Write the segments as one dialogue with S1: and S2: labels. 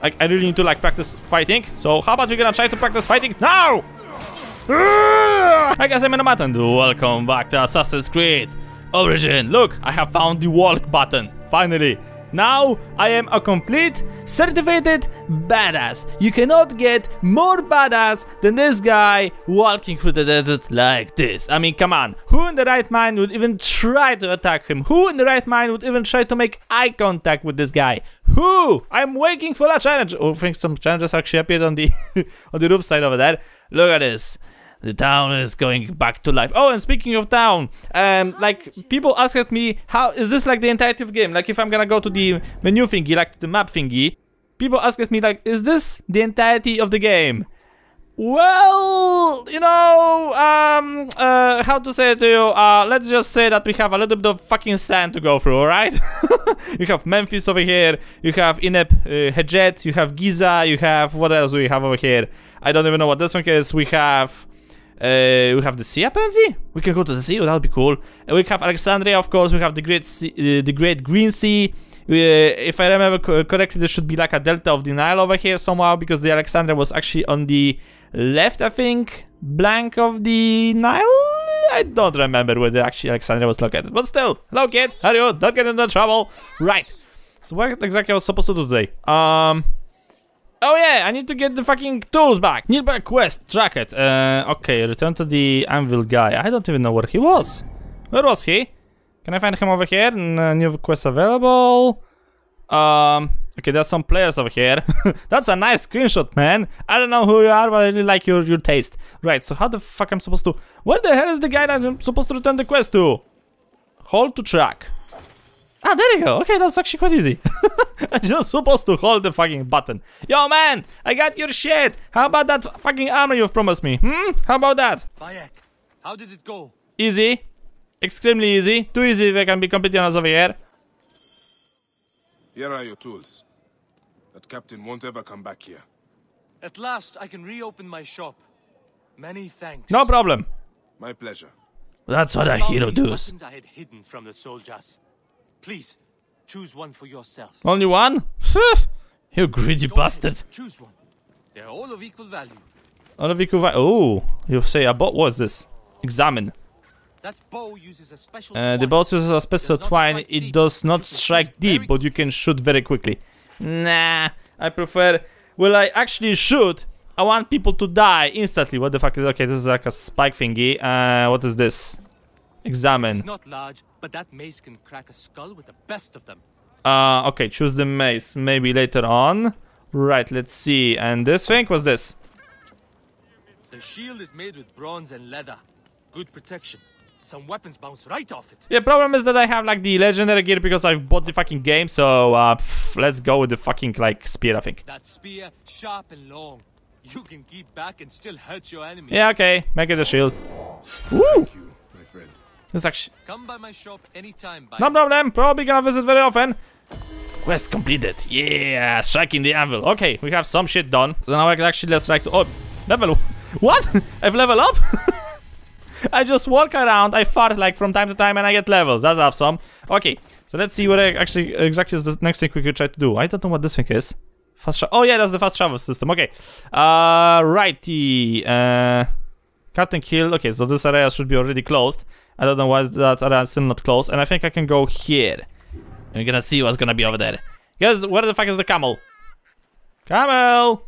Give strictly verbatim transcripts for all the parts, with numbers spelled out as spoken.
S1: Like, I really need to, like, practice fighting. So, how about we're gonna try to practice fighting now? I guess I'm in a button. Welcome back to Assassin's Creed Origin. Look, I have found the walk button. Finally. Now, I am a complete, certified badass. You cannot get more badass than this guy walking through the desert like this. I mean, come on. Who in the right mind would even try to attack him? Who in the right mind would even try to make eye contact with this guy? Who? I'm waiting for a challenge. Oh, I think some challenges actually appeared on the on the roof side over there. Look at this. The town is going back to life. Oh, and speaking of town, um, like, people asked me, how is this like the entirety of the game? Like, if I'm gonna go to the menu thingy, like the map thingy, people asked me, like, is this the entirety of the game? Well, you know, um, uh, how to say it to you, uh, let's just say that we have a little bit of fucking sand to go through, alright? You have Memphis over here, you have Inep, uh, Hedjet, you have Giza, you have, what else do we have over here? I don't even know what this one is. We have... Uh, we have the sea apparently. We can go to the sea. Oh, that would be cool. Uh, we have Alexandria, of course. We have the Great sea, uh, the Great Green Sea. Uh, if I remember co correctly, there should be like a delta of the Nile over here somehow, because the Alexandria was actually on the left, I think, blank of the Nile. I don't remember where the actually Alexandria was located, but still. Hello, kid. How are you? Don't get into trouble. Right. So what exactly I was supposed to do today? Um. Oh yeah, I need to get the fucking tools back. Nearby quest, track it. Uh, okay, return to the Unveil guy. I don't even know where he was. Where was he? Can I find him over here? Uh, new quest available. Um, okay, there's some players over here. That's a nice screenshot, man. I don't know who you are, but I really like your, your taste. Right, so how the fuck I'm supposed to... Where the hell is the guy that I'm supposed to return the quest to? Hold to track. Ah, there you go. Okay, that's actually quite easy. I'm just supposed to hold the fucking button. Yo, man, I got your shit. How about that fucking armor you've promised me? Hmm? How about that?
S2: Bayek, how did it go?
S1: Easy. Extremely easy. Too easy if I can be completely honest over here.
S3: Here are your tools. That captain won't ever come back here.
S2: At last, I can reopen my shop. Many thanks.
S1: No problem.
S3: My pleasure.
S1: That's what a hero does.
S2: I had hidden from the soldiers. Please, choose one for yourself.
S1: Only one? You greedy Go bastard.
S2: Ahead. Choose one. They're all of equal value.
S1: All of equal value. Oh, you say a bow. What's this? Examine.
S2: That bow uses a special
S1: uh, the bow uses a special twine. It does not strike deep, but you can shoot very quickly. Nah, I prefer... Will I actually shoot? I want people to die instantly. What the fuck is... Okay, this is like a spike thingy. Uh, what is this? Examine.
S2: It's not large, but that mace can crack a skull with the best of them.
S1: Uh, okay, choose the mace. Maybe later on. Right, let's see. And this thing, what's this?
S2: The shield is made with bronze and leather. Good protection. Some weapons bounce right off it.
S1: Yeah, problem is that I have like the legendary gear because I bought the fucking game. So, uh, pff, let's go with the fucking like spear, I think.
S2: That spear, sharp and long. You can keep back and still hurt your enemies.
S1: Yeah, okay. Make it a shield. Woo!
S3: Thank you, my friend.
S1: This actually...
S2: Come by my shop anytime.
S1: No problem. Probably gonna visit very often. Quest completed. Yeah, striking the anvil. Okay, we have some shit done. So now I can actually let's strike to... Oh, level... What? I've leveled up? I just walk around, I fart like from time to time and I get levels. That's awesome. Okay, so let's see what I actually exactly is the next thing we could try to do. I don't know what this thing is. Fast travel. Oh yeah, that's the fast travel system. Okay. Uh, righty. Uh, Captain Kill. Okay, so this area should be already closed. I don't know why is that area still not closed. And I think I can go here. We're gonna see what's gonna be over there. Guys, where the fuck is the camel? Camel!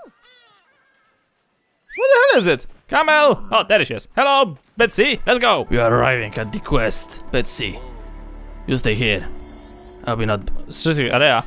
S1: Where the hell is it? Camel! Oh, there she is. Hello, Betsy. Let's go. We are arriving at the quest. Betsy, you stay here. I'll be not strictly area.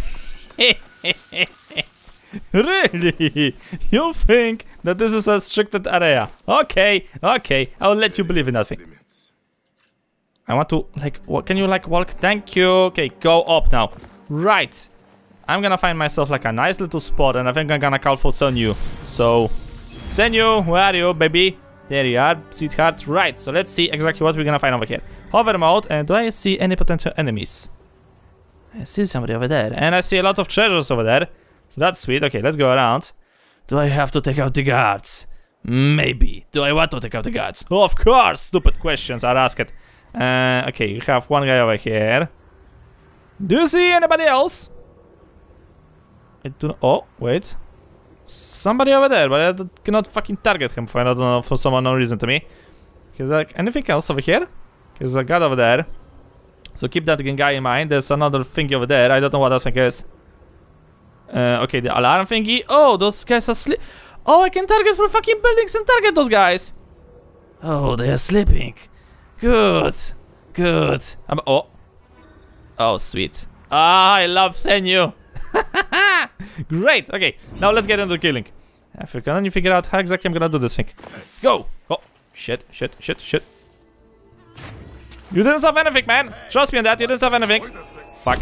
S1: Really? You think that this is a restricted area? Okay, okay. I'll let you believe in nothing. I want to like. What can you like walk? Thank you. Okay, go up now. Right. I'm gonna find myself like a nice little spot, and I think I'm gonna call for Senyu. So. Senyu, where are you, baby? There you are, sweetheart. Right, so let's see exactly what we're gonna find over here. Hover mode, and do I see any potential enemies? I see somebody over there, and I see a lot of treasures over there. So that's sweet. Okay, let's go around. Do I have to take out the guards? Maybe. Do I want to take out the guards? Oh, of course! Stupid questions are asked. Uh, okay, you have one guy over here. Do you see anybody else? I do not, oh, wait. Somebody over there, but I d cannot fucking target him for, I don't know, for some unknown reason to me. Is there like anything else over here? There's a guy over there. So keep that guy in mind. There's another thingy over there. I don't know what that thing is. Uh, okay, the alarm thingy. Oh, those guys are sleep. Oh, I can target for fucking buildings and target those guys. Oh, they are sleeping. Good. Good. I'm, oh. Oh, sweet. Ah, I love Senyu. Great. Okay, now let's get into killing. If I can only figure out how exactly I'm gonna do this thing. Go. Oh, shit, shit, shit, shit. You didn't solve anything, man. Trust me on that. You didn't solve anything. Fuck.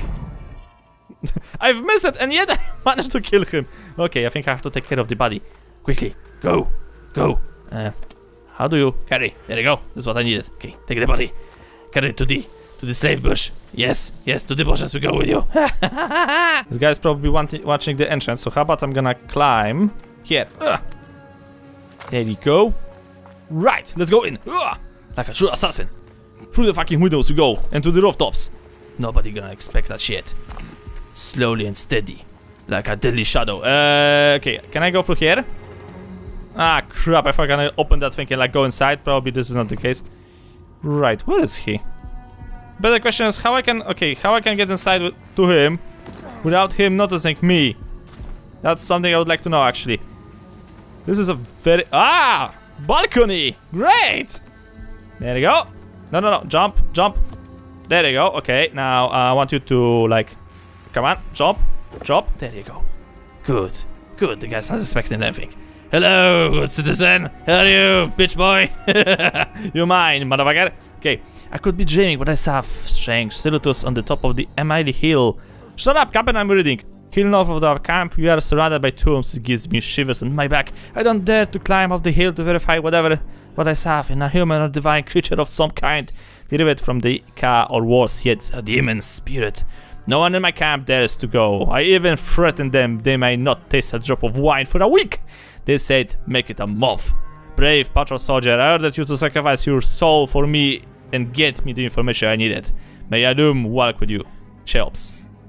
S1: I've missed it, and yet I managed to kill him. Okay, I think I have to take care of the body. Quickly. Go. Go. Uh, how do you carry? There you go. This is what I needed. Okay, take the body. Carry it to the to the slave bush. Yes, yes, to the bushes we go with you. This guy's probably wanting, watching the entrance, so how about I'm gonna climb here. Ugh. There you go. Right, let's go in. Ugh. Like a true assassin. Through the fucking windows we go, and to the rooftops. Nobody gonna expect that shit. Slowly and steady, like a deadly shadow. Uh, okay, can I go through here? Ah, crap, if I can open that thing and like go inside, probably this is not the case. Right, where is he? But the question is how I can, okay, how I can get inside with, to him without him noticing me. That's something I would like to know, actually. This is a very, ah, balcony, great. There you go. No, no, no, jump, jump. There you go, okay, now uh, I want you to like, come on, jump, jump, there you go. Good, good, the guy's not expecting anything. Hello, good citizen, how are you, bitch boy? You mine, motherfucker. Okay, I could be dreaming, but I saw strange silhouettes on the top of the Amani hill. Shut up, Captain, I'm reading. Hill north of our camp, we are surrounded by tombs. It gives me shivers on my back. I don't dare to climb up the hill to verify whatever what I saw in a human or divine creature of some kind, derived from the Ka or worse yet, a demon spirit. No one in my camp dares to go. I even threatened them they may not taste a drop of wine for a week. They said, make it a month. Brave patrol soldier, I ordered you to sacrifice your soul for me and get me the information I needed. May Adum walk with you. Shelps.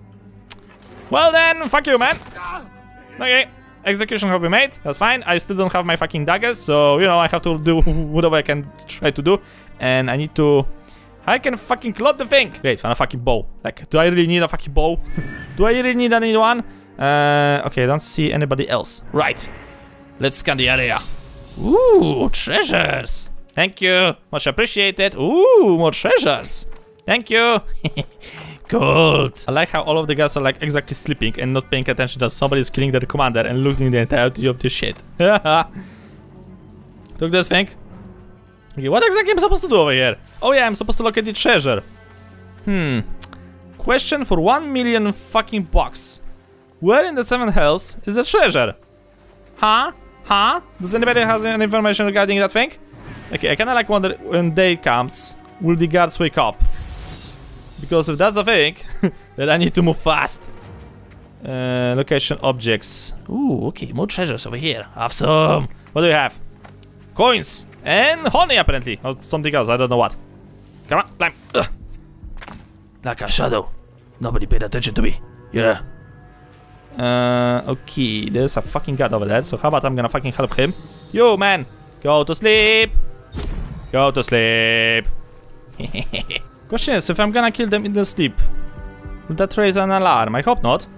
S1: Well then, fuck you, man. Okay, execution have been made. That's fine. I still don't have my fucking daggers, so you know I have to do whatever I can try to do. And I need to. I can fucking clot the thing. Great, found a fucking bow. Like, do I really need a fucking bow? Do I really need anyone? Uh, okay, I don't see anybody else. Right. Let's scan the area. Ooh, treasures. Thank you. Much appreciated. Ooh, more treasures. Thank you. Gold. I like how all of the guys are like exactly sleeping and not paying attention that somebody's killing their commander and looting the entirety of this shit. Took this thing. Okay, what exactly am I supposed to do over here? Oh yeah, I'm supposed to locate the treasure. Hmm. Question for one million fucking bucks. Where in the seven hells is the treasure? Huh? Huh? Does anybody have any information regarding that thing? Okay, I kinda like wonder when day comes, will the guards wake up? Because if that's the thing, then I need to move fast. Uh, location objects. Ooh, okay, more treasures over here. Awesome. What do you have? Coins and honey, apparently, or something else. I don't know what. Come on, climb. Ugh. Like a shadow. Nobody paid attention to me. Yeah. Uh, okay, there's a fucking guard over there. So how about I'm gonna fucking help him? Yo, man, go to sleep. Go to sleep. Question is, if I'm gonna kill them in the sleep, will that raise an alarm? I hope not.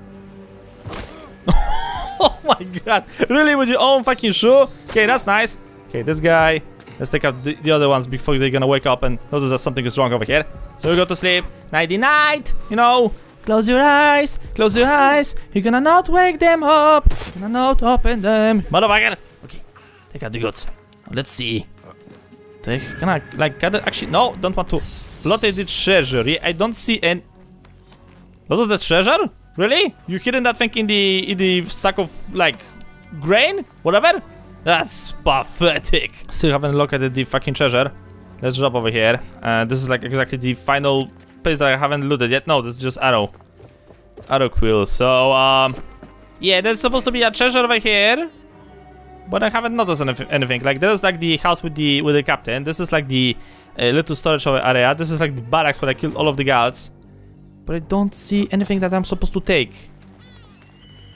S1: Oh my god, really, with your own fucking shoe? Okay, that's nice. Okay, this guy, let's take out the, the other ones before they're gonna wake up and notice that something is wrong over here. So we go to sleep. Nighty night, you know. Close your eyes, close your eyes. You're gonna not wake them up. You're gonna not open them. Motherfucker. Okay, take out the goods. Let's see. Take, can I, like, gather? Actually, no, don't want to. Locate the treasure. I don't see any. What is the treasure? Really? You hidden that thing in the in the sack of like grain? Whatever? That's pathetic. Still haven't located the fucking treasure. Let's drop over here. Uh, this is like exactly the final place that I haven't looted yet. No, this is just arrow. Arrow quill. So um yeah, there's supposed to be a treasure over here. But I haven't noticed anything. Like there's like the house with the with the captain. This is like the uh, little storage area. This is like the barracks where I killed all of the guards. But I don't see anything that I'm supposed to take.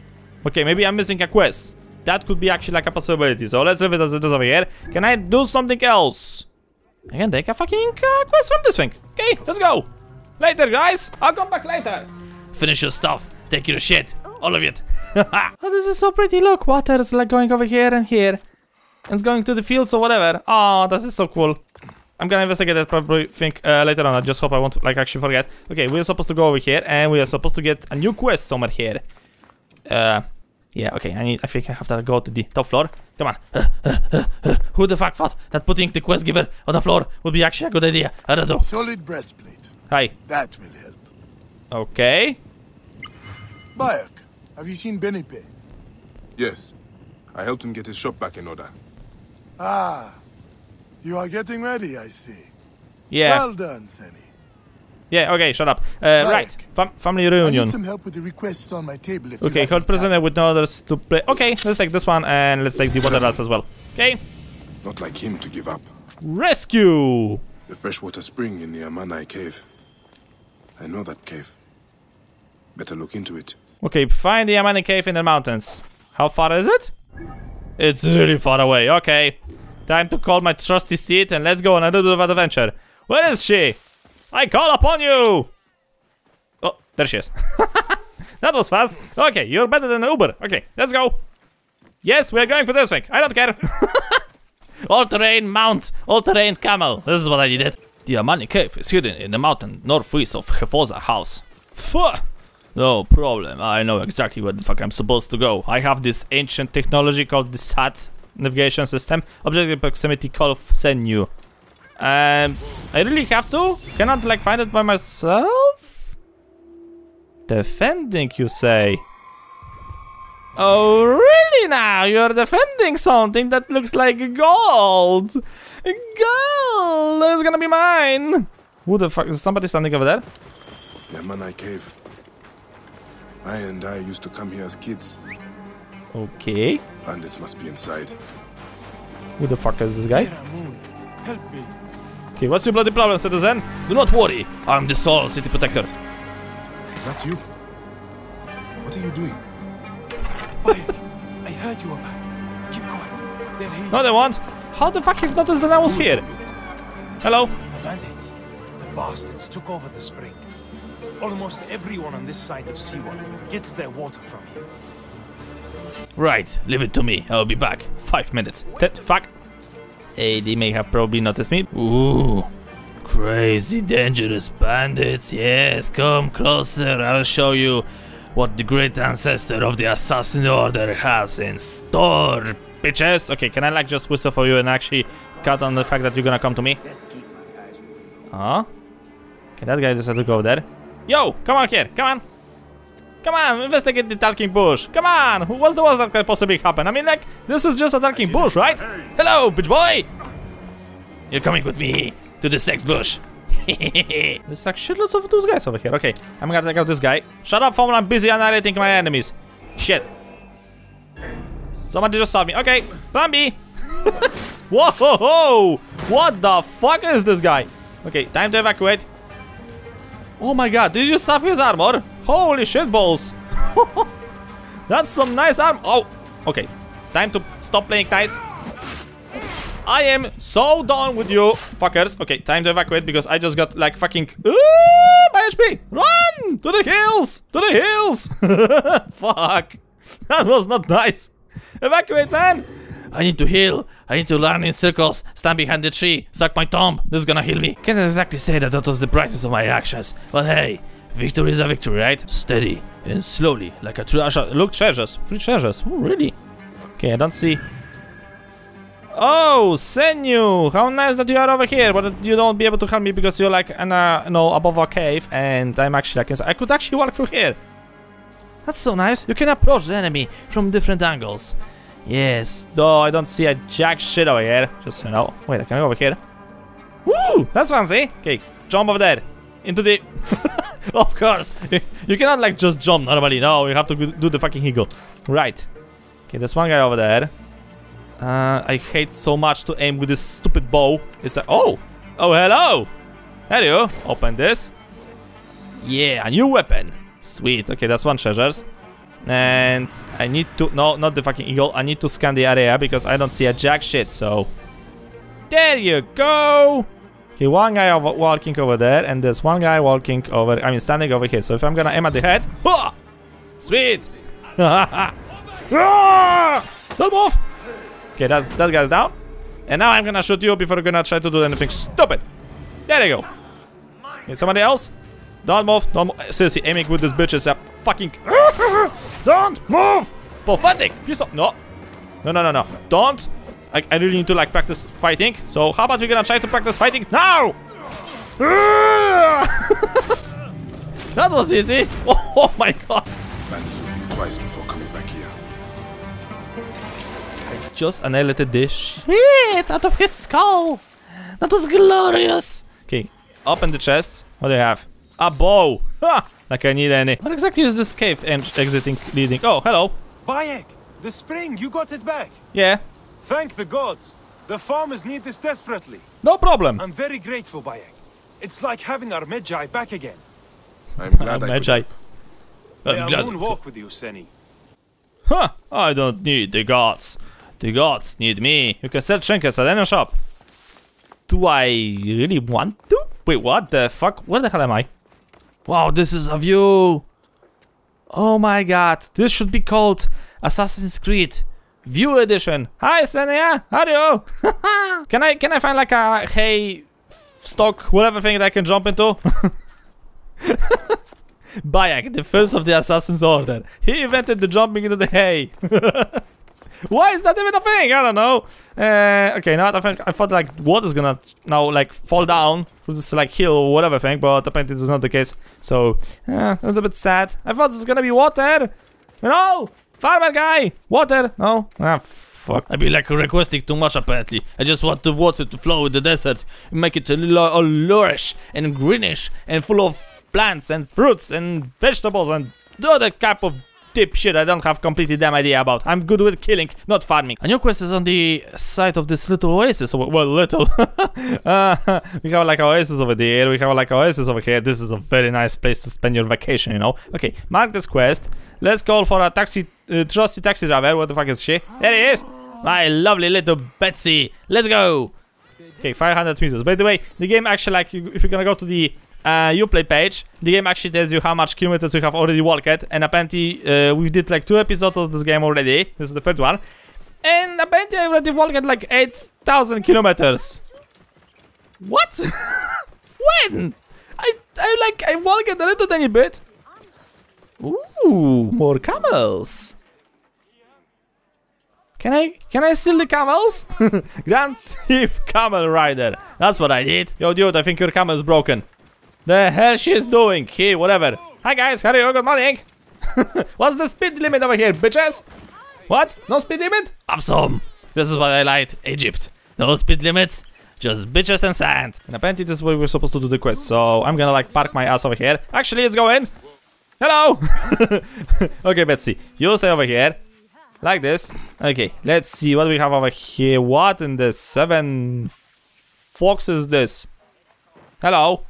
S1: Okay, maybe I'm missing a quest. That could be actually like a possibility. So let's leave it as it is over here. Can I do something else? I can take a fucking uh, quest from this thing. Okay, let's go. Later, guys. I'll come back later. Finish your stuff. Take your shit. All of it. Oh, this is so pretty. Look, water is like going over here and here. And it's going to the fields or whatever. Oh, this is so cool. I'm gonna investigate that probably think uh, later on. I just hope I won't like actually forget. Okay, we're supposed to go over here and we are supposed to get a new quest somewhere here. Uh, yeah, okay, I need, I think I have to go to the top floor. Come on. Uh, uh, uh, uh. Who the fuck thought that putting the quest giver on the floor would be actually a good idea? I don't know.
S4: Solid breastplate.
S1: Hi.
S4: That will help.
S1: Okay.
S4: Bayek, have you seen Benipe?
S3: Yes. I helped him get his shop back in order.
S4: Ah. You are getting ready, I see.
S1: Yeah.
S4: Well done, Senny.
S1: Yeah, okay, shut up. Uh, right, Fam family
S4: I
S1: reunion.
S4: need some help with the requests on my table if
S1: Okay,
S4: you
S1: hold prisoner with no others to play. Okay, let's take this one and let's take the water rats as well. Okay.
S3: Not like him to give up.
S1: Rescue!
S3: The freshwater spring in the Amani cave. I know that cave. Better look into it.
S1: Okay, find the Amani cave in the mountains. How far is it? It's really far away, okay. Time to call my trusty steed and let's go on a little bit of an adventure. Where is she? I call upon you! Oh, there she is. That was fast. Okay, you're better than an Uber. Okay, let's go. Yes, we're going for this thing. I don't care. All-terrain mount, all-terrain camel. This is what I needed. The Amani cave is hidden in the mountain northwest of Hefosa house. Fuh! No problem. I know exactly where the fuck I'm supposed to go. I have this ancient technology called the S A T navigation system. Objective proximity call Senu. Um, I really have to? Cannot like find it by myself? Defending, you say? Oh, really now? You're defending something that looks like gold. Gold! It's gonna be mine. Who the fuck? Is somebody standing over there?
S3: The Amani cave. I and I used to come here as kids.
S1: Okay.
S3: Bandits must be inside.
S1: Who the fuck is this guy?
S4: Help me.
S1: Okay, what's your bloody problem, citizen? Do not worry, I'm the sole city protector.
S3: Is that you? What are you doing?
S5: Bayek, I heard you were back. Keep quiet. They're here.
S1: No, they won't. How the fuck have noticed that I was here? Hello?
S5: The bandits. The bastards took over the spring. Almost everyone on this side of Siwa gets their water from here.
S1: Right, leave it to me. I'll be back. Five minutes. That fuck. Hey, they may have probably noticed me. Ooh, crazy dangerous bandits. Yes, come closer. I'll show you what the great ancestor of the assassin order has in store, bitches. Okay, can I like just whistle for you and actually cut on the fact that you're gonna come to me? Huh? Okay, that guy decided to go there. Yo, come on here, come on. Come on, investigate the talking bush. Come on, what's the worst that could possibly happen? I mean, like, this is just a talking bush, right? Hello, bitch boy. You're coming with me to the sex bush. There's like shitloads of those guys over here. Okay, I'm gonna take out this guy. Shut up, phone, I'm busy annihilating my enemies. Shit. Somebody just saw me. Okay, plan B. Whoa, ho, ho. What the fuck is this guy? Okay, time to evacuate. Oh my god, did you stuff his armor? Holy shit balls. That's some nice armor. Oh, okay. Time to stop playing nice. I am so done with you fuckers. Okay, time to evacuate because I just got like fucking uh, my H P. Run to the hills, to the hills. Fuck, that was not nice. Evacuate, man. I need to heal. I need to run in circles, stand behind the tree, suck my thumb. This is gonna heal me. Can't exactly say that that was the prices of my actions, but hey, victory is a victory, right? Steady and slowly, like a treasure. Look, treasures, free treasures. Oh, really? Okay, I don't see. Oh, Senu, how nice that you are over here, but you don't be able to help me because you're like, in a, no, above a cave, and I'm actually like, I could actually walk through here. That's so nice. You can approach the enemy from different angles. Yes, though I don't see a jack shit over here. Just so you know. Wait, can I go over here? Woo! That's fancy. Okay, jump over there. Into the... Of course. You cannot like just jump normally. No, you have to do the fucking eagle. Right. Okay, there's one guy over there. Uh, I hate so much to aim with this stupid bow. It's like... Oh! Oh, hello! There you open this. Yeah, a new weapon. Sweet. Okay, that's one treasures. And I need to... No, not the fucking eagle. I need to scan the area because I don't see a jack shit, so... There you go! Okay, one guy over walking over there, and there's one guy walking over... I mean, standing over here. So if I'm gonna aim at the head... Hua! Sweet! Don't move! Okay, that's, that guy's down. And now I'm gonna shoot you before you're gonna try to do anything stupid. There you go. Okay, somebody else? Don't move, don't move. Seriously, aiming with this bitch is a fucking... Don't move! Pathetic! Piece of... No. No, no, no, no. Don't. I, I really need to, like, practice fighting. So, how about we gonna try to practice fighting now? That was easy. Oh, oh my god.
S3: Bandits will think twice before coming back here.
S1: I just annihilated the shit out of his skull. That was glorious. Okay, open the chest. What do you have? A bow! Ha! Like I need any. What exactly is this cave and exiting leading? Oh, hello.
S5: Bayek, the spring, you got it back.
S1: Yeah.
S5: Thank the gods. The farmers need this desperately.
S1: No problem.
S5: I'm very grateful, Bayek. It's like having our Magi back again.
S3: I'm glad I
S1: Magi.
S5: May
S1: I'm
S5: our
S1: glad.
S5: moon walk with you, Seni.
S1: Huh! I don't need the gods. The gods need me. You can sell trinkets at any shop. Do I really want to? Wait, what the fuck? Where the hell am I? Wow, this is a view. Oh my god. This should be called Assassin's Creed View Edition. Hi, Senia. How are you? Can I can I find like a hay stock, whatever thing that I can jump into? Bayek, the first of the Assassin's Order. He invented the jumping into the hay. Why is that even a thing? I don't know. Uh, okay, now I think I thought like water's gonna now like fall down from this like hill or whatever thing, but apparently this is not the case. So uh, that's a bit sad. I thought this was gonna be water. No, farmer guy, water. No, ah fuck. I be like requesting too much apparently. I just want the water to flow in the desert, and make it a little all lush and greenish and full of plants and fruits and vegetables and other type of tip shit I don't have completely damn idea about. I'm good with killing, not farming. A new quest is on the side of this little oasis. Well, little. uh, we have like oasis over there. We have like oasis over here. This is a very nice place to spend your vacation, you know. Okay, mark this quest. Let's call for a taxi, uh, trusty taxi driver. What the fuck is she? There he is. My lovely little Betsy. Let's go. Okay, five hundred meters. By the way, the game actually, like, if you're gonna go to the Uh, Uplay page, the game actually tells you how much kilometers you have already walked, and apparently uh, we did like two episodes of this game already. This is the third one, and apparently I already walked like eight thousand kilometers. What? When? I I like I walked a little tiny bit. Ooh, more camels. Can I can I steal the camels? Grand Thief Camel Rider. That's what I did. Yo, dude, I think your camel is broken. The hell she is doing? Hey, whatever. Hi guys, how are you? Good morning. What's the speed limit over here, bitches? What? No speed limit? Awesome. This is what I liked. Egypt. No speed limits. Just bitches and sand. And apparently this is where we're supposed to do the quest. So I'm gonna like park my ass over here. Actually, let's go in. Hello. Okay, Betsy. You stay over here. Like this. Okay, let's see what we have over here. What in the seven fox is this? Hello.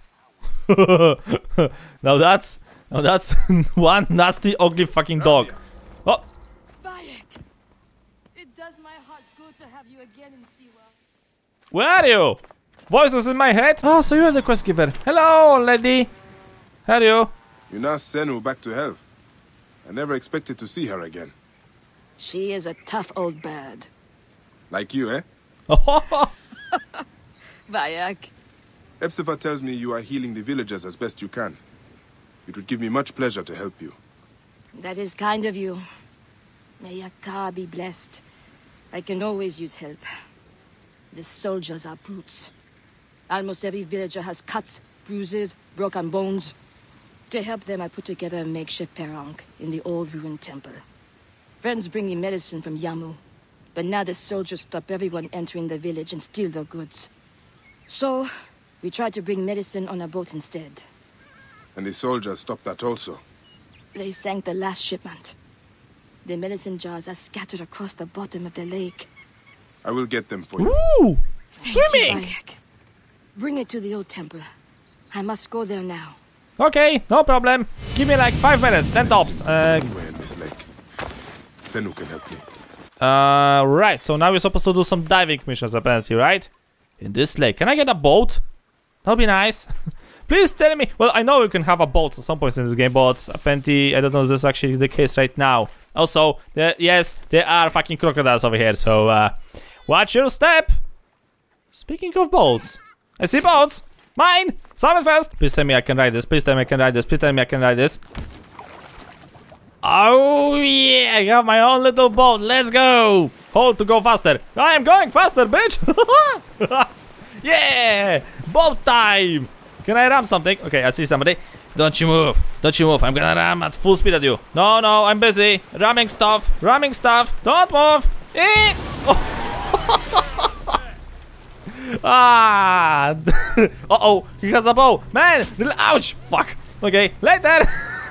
S1: now that's now that's one nasty ugly fucking dog. Oh.
S6: Bayek, it does my heart good to have you again in Siwa.
S1: Where are you? Voices in my head. Oh, so you're the quest giver. Hello, lady. How are you?
S3: You nursed Senu back to health. I never expected to see her again.
S6: She is a tough old bird.
S3: Like you, eh?
S6: Bayek.
S3: Epsifa tells me you are healing the villagers as best you can. It would give me much pleasure to help you.
S6: That is kind of you. May your car be blessed. I can always use help. The soldiers are brutes. Almost every villager has cuts, bruises, broken bones. To help them, I put together a makeshift perronk in the old ruined temple. Friends bring me medicine from Yamu, but now the soldiers stop everyone entering the village and steal their goods. So, we tried to bring medicine on a boat instead.
S3: And the soldiers stopped that also.
S6: They sank the last shipment. The medicine jars are scattered across the bottom of the lake.
S3: I will get them for you.
S1: Ooh,
S6: Thank you,
S1: swimming!
S6: Bayek. Bring it to the old temple. I must go there now.
S1: Okay, no problem. Give me like five minutes, ten tops. Uh,
S3: Anywhere in this lake. Senu can help me.
S1: Uh, right, so now we're supposed to do some diving missions apparently, right? In this lake. Can I get a boat? That'll be nice. Please tell me. Well, I know you can have a boat at some points in this game, but apparently, I don't know if this is actually the case right now. Also, there, yes, there are fucking crocodiles over here, so uh, watch your step. Speaking of boats, I see boats. Mine! Summon first! Please tell me I can ride this. Please tell me I can ride this. Please tell me I can ride this. Oh yeah, I got my own little boat. Let's go. Hold to go faster. I am going faster, bitch. Yeah, boat time. Can I ram something? Okay, I see somebody. Don't you move. Don't you move. I'm gonna ram at full speed at you. No, no, I'm busy. Ramming stuff. Ramming stuff. Don't move. Eh. Ah. Uh-oh, he has a bow. Man, ouch. Fuck. Okay, later.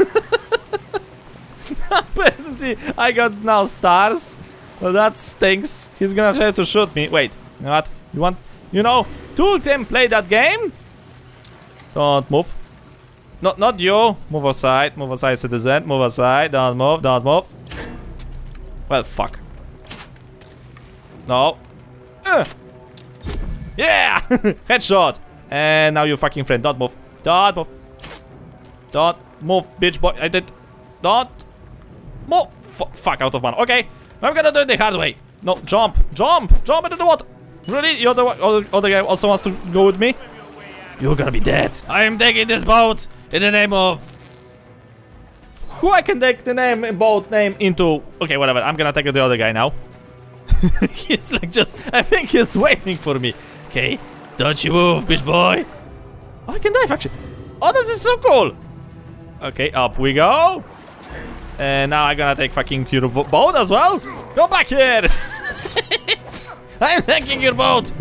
S1: Apparently, I got now stars. Well, that stinks. He's gonna try to shoot me. Wait, you know what? You want, you know, two team play that game? Don't move. Not, not you. Move aside. Move aside, citizen. Move aside. Don't move. Don't move. Well, fuck. No. Uh. Yeah! Headshot. And now you fucking friend. Don't move. Don't move. Don't move, bitch boy. I did. Don't. Move. F fuck out of one. Okay. I'm gonna do it the hard way. No, jump. Jump. Jump into the water. Really? The other, other, other guy also wants to go with me? You're gonna be dead. I am taking this boat in the name of... Who I can take the name, boat name into... Okay, whatever. I'm gonna take the other guy now. He's like just... I think he's waiting for me. Okay. Don't you move, bitch boy. Oh, I can dive actually. Oh, this is so cool. Okay, up we go. And now I'm gonna take fucking your boat as well. Go back here. I'm taking your boat.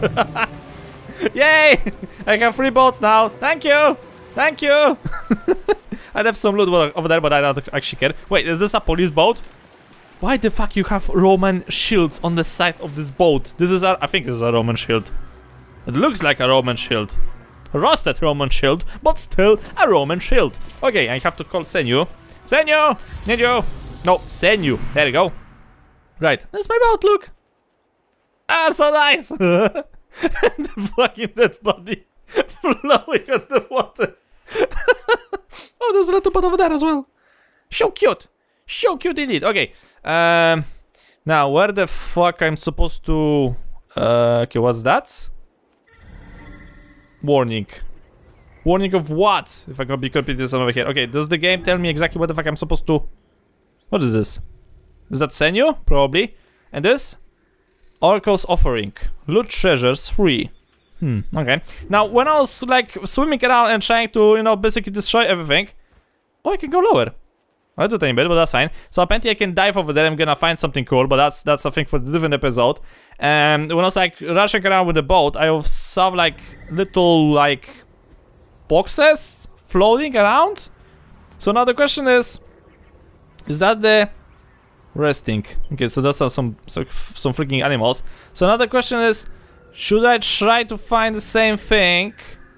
S1: Yay! I have three boats now. Thank you. Thank you. I have some loot over there, but I don't actually care. Wait, is this a police boat? Why the fuck you have Roman shields on the side of this boat? This is a, I think this is a Roman shield. It looks like a Roman shield. A rusted Roman shield, but still a Roman shield. Okay, I have to call Senu. Senu! Need you? No, Senu. There you go. Right, that's my boat, look. Ah, so nice! And the fucking dead body flowing on the water. Oh, there's a little bit over there as well. So cute. So cute indeed. Okay. Um, now, where the fuck I'm supposed to... Uh, okay, what's that? Warning. Warning of what? If I can be completely over here. Okay, does the game tell me exactly what the fuck I'm supposed to... What is this? Is that Senu? Probably. And this? Oracle's offering. Loot treasures free. Hmm, okay. Now, when I was like swimming around and trying to, you know, basically destroy everything. Oh, I can go lower. I do tiny bit, but that's fine. So apparently I can dive over there. I'm gonna find something cool, but that's that's something for the different episode. And when I was like rushing around with the boat, I saw like little like boxes floating around. So now the question is, is that the resting? Okay, so that's some some, some freaking animals. So now the question is, should I try to find the same thing,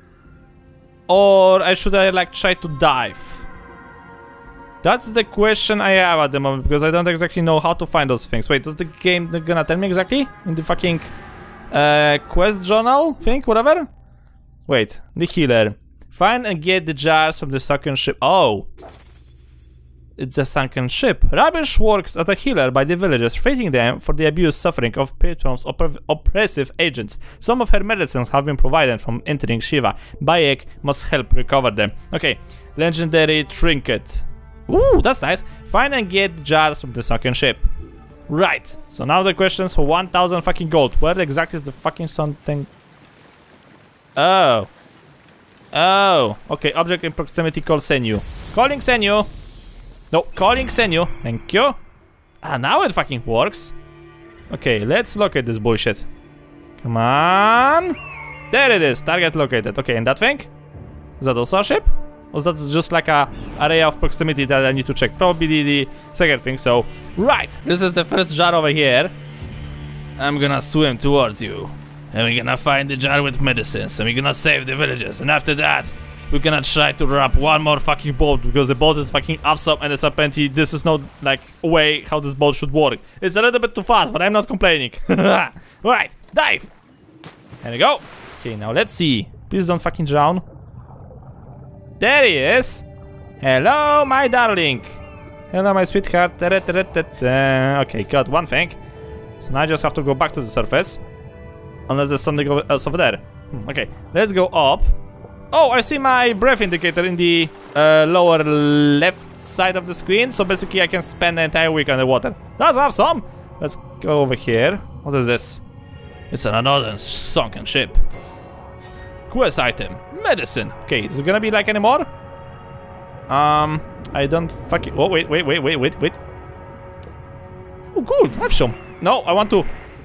S1: or I should I like try to dive? That's the question I have at the moment, because I don't exactly know how to find those things. Wait, does the game gonna tell me exactly in the fucking uh, quest journal thing, whatever? Wait, the healer. Find and get the jars from the sunken ship. Oh. It's a sunken ship. Rabiah works as a healer by the villagers, treating them for the abuse suffering of Piltram's opp oppressive agents. Some of her medicines have been provided from entering Shiva. Bayek must help recover them. Okay, legendary trinket. Ooh, that's nice. Find and get jars from the sunken ship. Right, so now the questions for one thousand fucking gold. Where exactly is the fucking something? Oh. Oh, okay, object in proximity called Senu. Calling Senu. No, calling Senu. Thank you. Ah, now it fucking works. Okay, let's locate this bullshit. Come on. There it is. Target located. Okay, and that thing? Is that also a ship? Or is that just like a area of proximity that I need to check? Probably the, the second thing. So, right. This is the first jar over here. I'm gonna swim towards you. And we're gonna find the jar with medicines. And we're gonna save the villagers. And after that, we're gonna try to wrap one more fucking boat because the boat is fucking awesome and it's apparently this is not like a way how this boat should work. It's a little bit too fast, but I'm not complaining. Right, dive. There we go. Okay, now let's see. Please don't fucking drown. There he is. Hello, my darling. Hello, my sweetheart. Okay, got one thing. So now I just have to go back to the surface. Unless there's something else over there. Hmm, okay, let's go up. Oh, I see my breath indicator in the uh, lower left side of the screen. So basically I can spend the entire week underwater. That's awesome. Let's go over here. What is this? It's another sunken ship. Quest item. Medicine. Okay, is it gonna be like any more? Um, I don't fucking... Oh, wait, wait, wait, wait, wait, wait. Oh, good. Have some. No, I want to...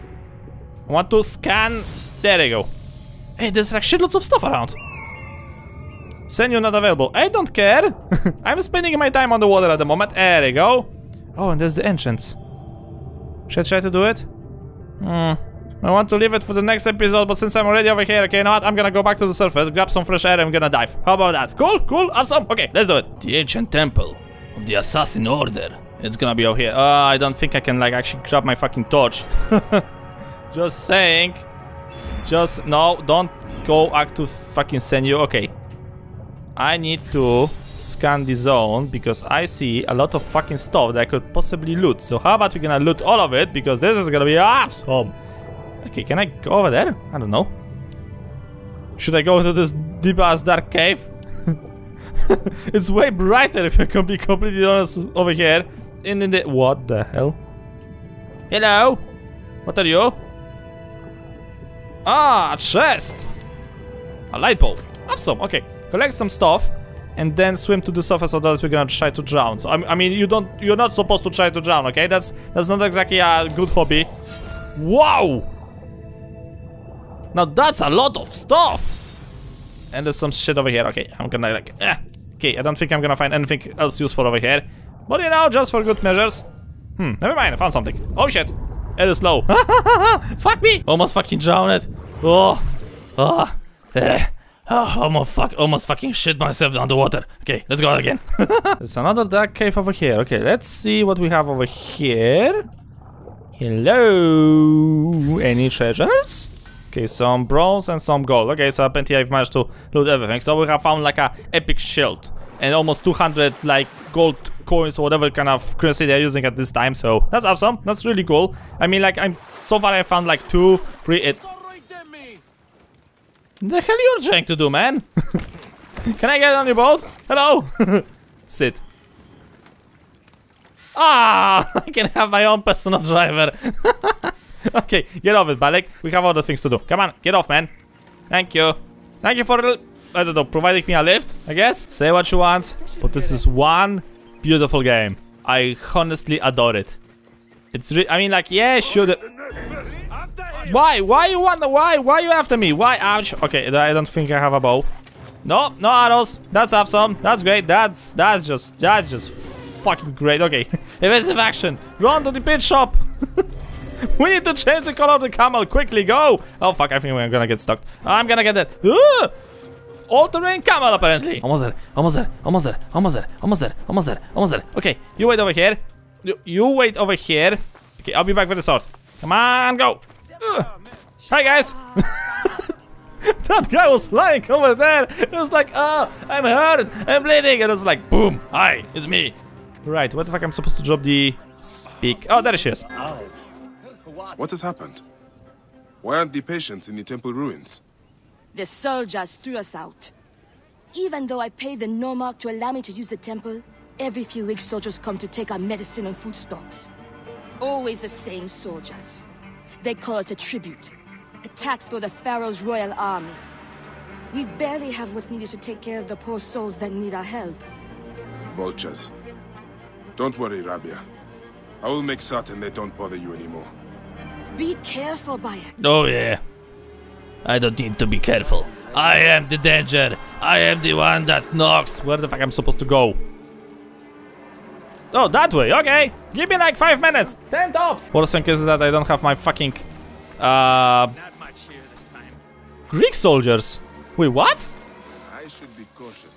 S1: I want to scan... There you go. Hey, there's like shitloads of stuff around. Send you not available. I don't care. I'm spending my time on the water at the moment. There you go. Oh, and there's the entrance. Should I try to do it? Hmm. I want to leave it for the next episode, but since I'm already over here, okay, you know what? I'm gonna go back to the surface, grab some fresh air, and I'm gonna dive. How about that? Cool? Cool? Awesome? Okay, let's do it. The ancient temple of the assassin order. It's gonna be over here. Uh, I don't think I can, like, actually grab my fucking torch. Just saying. Just, no, don't go act to fucking send you. Okay. I need to scan the zone because I see a lot of fucking stuff that I could possibly loot. So how about we gonna loot all of it because this is gonna be awesome. Okay, can I go over there? I don't know. Should I go into this deep ass dark cave? It's way brighter if I can be completely honest over here. In, in the... What the hell? Hello? What are you? Ah, a chest! A light bulb. Awesome, okay. Collect some stuff and then swim to the surface, or else we're gonna try to drown. So, I, I mean, you don't... You're not supposed to try to drown, okay? That's, that's not exactly a good hobby. Wow! Now that's a lot of stuff! And there's some shit over here. Okay, I'm gonna like... Eh. Okay, I don't think I'm gonna find anything else useful over here. But you know, just for good measures. Hmm, never mind, I found something. Oh shit! It is low. Fuck me! Almost fucking drowned it. Oh! Oh! Eh. Oh, almost fuck, almost fucking shit myself underwater. Okay, let's go again. There's another dark cave over here. Okay, let's see what we have over here. Hello? Any treasures? Okay, some bronze and some gold. Okay, so apparently I've managed to loot everything. So we have found like a epic shield and almost two hundred like gold coins or whatever kind of currency they're using at this time. So that's awesome. That's really cool. I mean, like I'm so far I found like two, three. It. The hell you're trying to do, man? Can I get on your boat? Hello. Sit. Ah, I can have my own personal driver. Okay, get off it, Balek. We have other things to do. Come on, get off, man. Thank you. Thank you for, I don't know, providing me a lift, I guess. Say what you want, but this is one beautiful game. I honestly adore it. It's re I mean, like, yeah, sure. Why? Why you want? Why? Why you after me? Why? Ouch. Okay, I don't think I have a bow. No, no arrows. That's awesome. That's great. That's that's just that's just fucking great. Okay, evasive action. Run to the pit shop. We need to change the color of the camel. Quickly, go. Oh fuck! I think we're gonna get stuck. I'm gonna get that. Uh! All-terrain camel apparently. Almost there. Almost there. Almost there. Almost there. Almost there. Almost there. Almost there. Okay, you wait over here. You, you wait over here. Okay, I'll be back with the sword. Come on, go. Uh. Hi guys. That guy was lying over there. It was like, oh, I'm hurt, I'm bleeding, and it was like, boom. Hi, it's me. Right, what the fuck? I'm supposed to drop the speak. Oh, there she is.
S3: What has happened? Why aren't the patients in the temple ruins?
S6: The soldiers threw us out. Even though I paid the Nomarch to allow me to use the temple, every few weeks soldiers come to take our medicine and food stocks. Always the same soldiers. They call it a tribute. A tax for the Pharaoh's royal army. We barely have what's needed to take care of the poor souls that need our help.
S3: Vultures. Don't worry, Rabiah. I will make certain they don't bother you anymore.
S6: Be careful, Bayek.
S1: Oh yeah. I don't need to be careful. I am the danger. I am the one that knocks. Where the fuck I'm supposed to go? Oh, that way. Okay. Give me like five minutes. Ten tops. Worst thing is that I don't have my fucking uh
S2: Not much here this time.
S1: Greek soldiers. Wait, what?
S3: I should be cautious.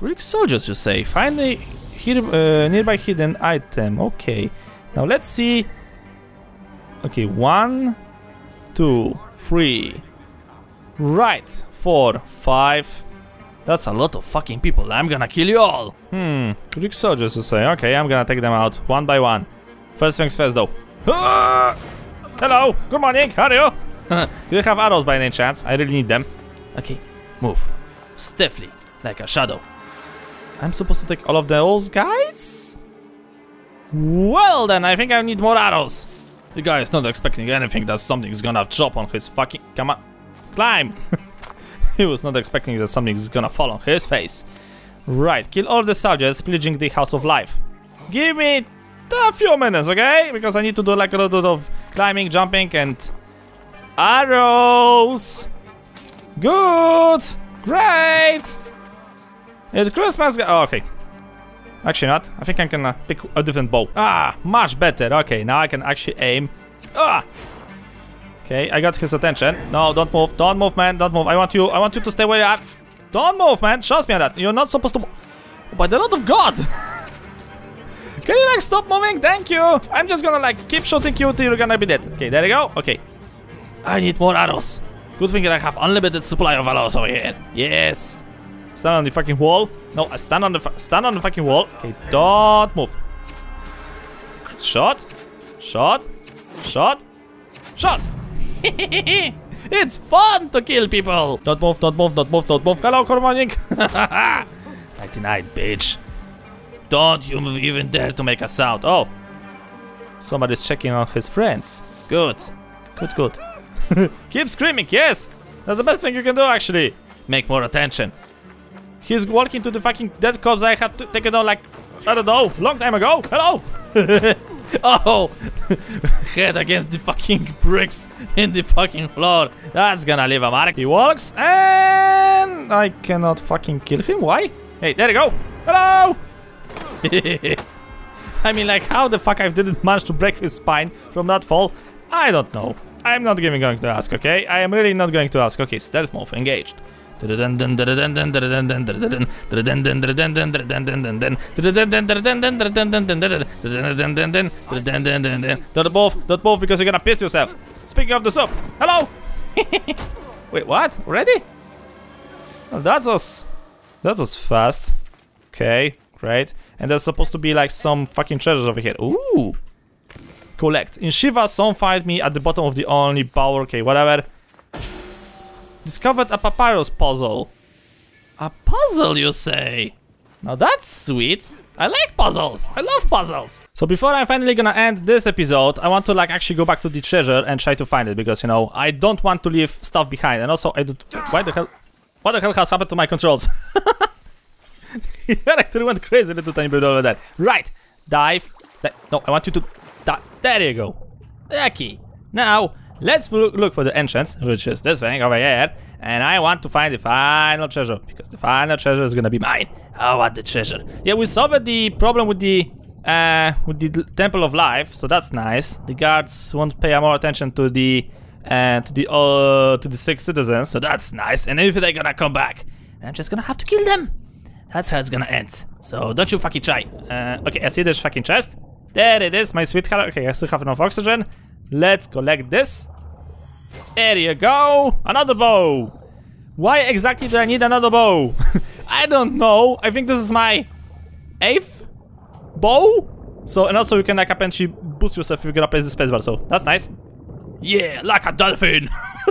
S1: Greek soldiers, you say? Find a hid uh, nearby hidden item. Okay. Now let's see. Okay, one, two, three. Right, four, five. That's a lot of fucking people. I'm gonna kill you all. Hmm. Greek soldiers, you say? Okay, I'm gonna take them out one by one. First things first, though. Ah! Hello. Good morning. How are you? Do you have arrows by any chance? I really need them. Okay, move. Stiffly, like a shadow. I'm supposed to take all of those guys? Well then, I think I need more arrows. The guy is not expecting anything that something's gonna drop on his fucking... Come on. Climb. He was not expecting that something's gonna fall on his face. Right, kill all the soldiers, pillaging the House of Life. Give me a few minutes, okay? Because I need to do like a little bit of climbing, jumping, and... arrows! Good! Great! It's Christmas. Oh, okay. Actually not. I think I can uh, pick a different bow. Ah, much better. Okay, now I can actually aim. Ah! Okay, I got his attention. No, don't move. Don't move, man. Don't move. I want you. I want you to stay where you are. Don't move, man. Trust me on that. You're not supposed to move. Oh, by the Lord of God! Can you like stop moving? Thank you. I'm just gonna like keep shooting you till you're gonna be dead. Okay, there you go. Okay. I need more arrows. Good thing that I have unlimited supply of arrows over here. Yes. Stand on the fucking wall. No, I stand on the stand on the fucking wall. Okay, don't move. Shot. Shot. Shot. Shot. It's fun to kill people. Don't move, don't move, don't move, don't move. Hello, good morning. ninety-nine, bitch. Don't you even dare to make a sound. Oh. Somebody's checking on his friends. Good. Good, good. Keep screaming, yes! That's the best thing you can do, actually. Make more attention. He's walking to the fucking dead corpse I had to take it down like, I don't know, long time ago. Hello! Oh! Head against the fucking bricks in the fucking floor. That's gonna leave a mark. He walks and I cannot fucking kill him. Why? Hey, there you go. Hello! I mean, like, how the fuck I didn't manage to break his spine from that fall? I don't know. I'm not even going to ask, okay? I am really not going to ask. Okay, stealth mode engaged. Don't move, don't move because you're gonna piss yourself. Speaking of the soup, hello! Wait, what? Already? Well, that was... that was fast. Okay, great. And there's supposed to be like some fucking treasures over here. Ooh! Collect. In Shiva, some find me at the bottom of the only power. Okay, whatever. Discovered a papyrus puzzle. A puzzle, you say? Now that's sweet. I like puzzles. I love puzzles. So before I'm finally gonna end this episode, I want to like actually go back to the treasure and try to find it because, you know, I don't want to leave stuff behind. And also, I don't... Why the hell? What the hell has happened to my controls? The character went crazy, little tiny bit over there. Right. Dive. Di no, I want you to... There you go. Okay. Now, let's look, look for the entrance, which is this thing over here. And I want to find the final treasure, because the final treasure is gonna be mine. I want the treasure. Yeah, we solved the problem with the uh, with the Temple of Life, so that's nice. The guards won't pay more attention to the uh, to the uh, to the six citizens, so that's nice. And if they're gonna come back, I'm just gonna have to kill them. That's how it's gonna end. So don't you fucking try. Uh, okay, I see this fucking chest. There it is, my sweetheart. Okay, I still have enough oxygen. Let's collect this. There you go. Another bow. Why exactly do I need another bow? I don't know. I think this is my eighth bow. So, and also you can like apparently boost yourself if you're gonna press the spacebar. So that's nice. Yeah, like a dolphin.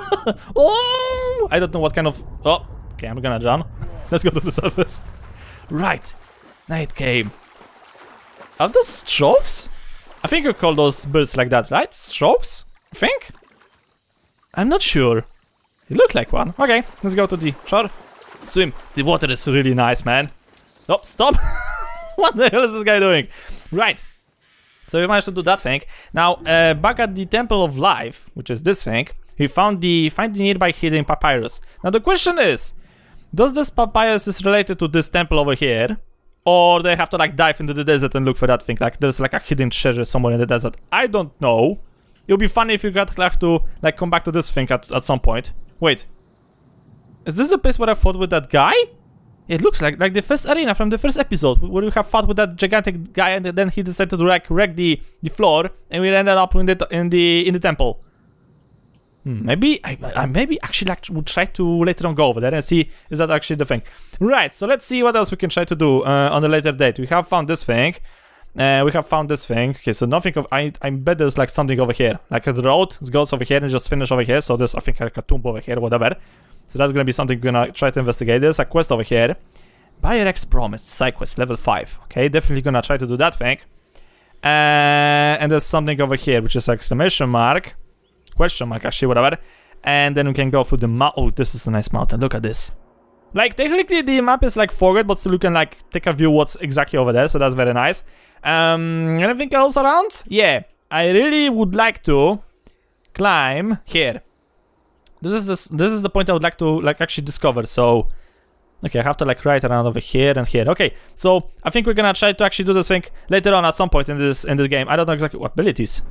S1: Oh, I don't know what kind of... Oh, okay, I'm gonna jump. Let's go to the surface. Right. Night came. Are those strokes? I think you call those birds like that, right? Strokes? I think? I'm not sure. You look like one. Okay, let's go to the shore. Swim. The water is really nice, man. Oh, stop. What the hell is this guy doing? Right. So we managed to do that thing. Now, uh, back at the Temple of Life, which is this thing, we found the find the nearby hidden papyrus. Now the question is, does this papyrus is related to this temple over here? Or they have to like dive into the desert and look for that thing, like there's like a hidden treasure somewhere in the desert. I don't know. It would be funny if you got have to like come back to this thing at, at some point. Wait. Is this the place where I fought with that guy? It looks like like the first arena from the first episode, where we have fought with that gigantic guy, and then he decided to wreck, wreck the the floor, and we ended up in the in the in the temple. Hmm, maybe I, I maybe actually like would try to later on go over there and see is that actually the thing. Right. So let's see what else we can try to do uh, on a later date. We have found this thing. Uh, we have found this thing. Okay, so nothing of I I bet there's like something over here, like a road. It goes over here and just finish over here. So there's I think like a tomb over here, whatever. So that's gonna be something we're gonna try to investigate. There's a quest over here. Bayrex promised side quest level five. Okay, definitely gonna try to do that thing. Uh, and there's something over here which is exclamation mark, question mark actually, whatever. And then we can go through the map. Oh, this is a nice mountain. Look at this. Like technically the map is like forward, but still you can like take a view what's exactly over there. So that's very nice. Um, anything else around? Yeah, I really would like to climb here. This is this. This is the point I would like to like actually discover. So, okay, I have to like ride around over here and here. Okay, so I think we're gonna try to actually do this thing later on at some point in this in this game. I don't know exactly what abilities.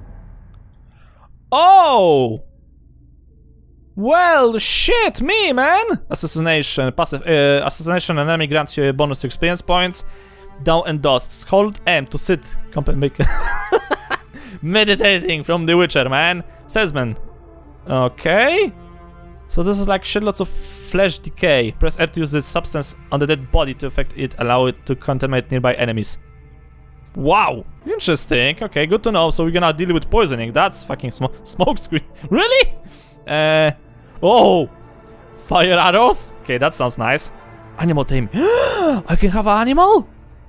S1: Oh, well, shit, me man. Assassination, passive uh, assassination. An enemy grants you a bonus to experience points. Down and dust. Hold M to sit. Make meditating from The Witcher, man. Salesman. Okay, so this is like shitloads of flesh decay. Press R to use this substance on the dead body to affect it, allow it to contaminate nearby enemies. Wow, interesting. Okay, good to know. So we're gonna deal with poisoning. That's fucking sm smoke screen. Really? Uh, oh, fire arrows. Okay, that sounds nice. Animal tame. I can have an animal.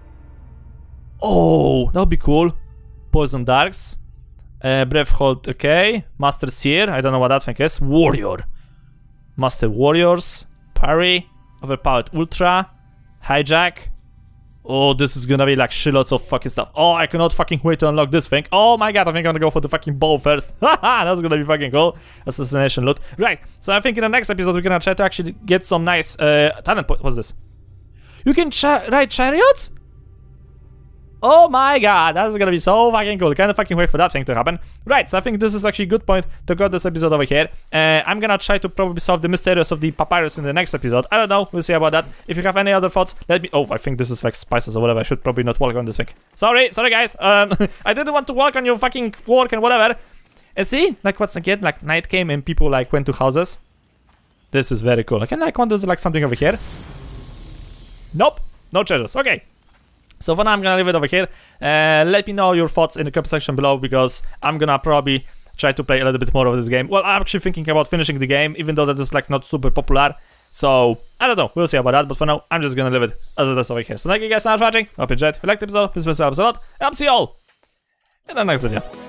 S1: Oh, that would be cool. Poison darks. Uh, breath hold, okay. Master Seer, I don't know what that thing is. Warrior. Master Warriors. Parry. Overpowered Ultra. Hijack. Oh, this is gonna be like shitloads of fucking stuff. Oh, I cannot fucking wait to unlock this thing. Oh my god, I think I'm gonna go for the fucking bow first. Haha, that's gonna be fucking cool. Assassination loot. Right, so I think in the next episode we're gonna try to actually get some nice uh, talent point. What's this? You can cha ride chariots? Oh my god, that's gonna be so fucking cool. Can't fucking wait for that thing to happen. Right, so I think this is actually a good point to cut this episode over here. Uh, I'm gonna try to probably solve the mysteries of the papyrus in the next episode. I don't know, we'll see about that. If you have any other thoughts, let me... Oh, I think this is like spices or whatever. I should probably not walk on this thing. Sorry, sorry guys. Um, I didn't want to walk on your fucking work and whatever. And see, like once again, like night came and people like went to houses. This is very cool. I can like wonder like something over here. Nope, no treasures. Okay. So for now, I'm gonna leave it over here. Uh, let me know your thoughts in the comment section below, because I'm gonna probably try to play a little bit more of this game. Well, I'm actually thinking about finishing the game, even though that is like not super popular. So I don't know, we'll see about that. But for now, I'm just gonna leave it as it is over here. So thank you guys so much for watching. Hope you enjoyed. If you liked the episode, please subscribe a lot. And I'll see you all in the next video.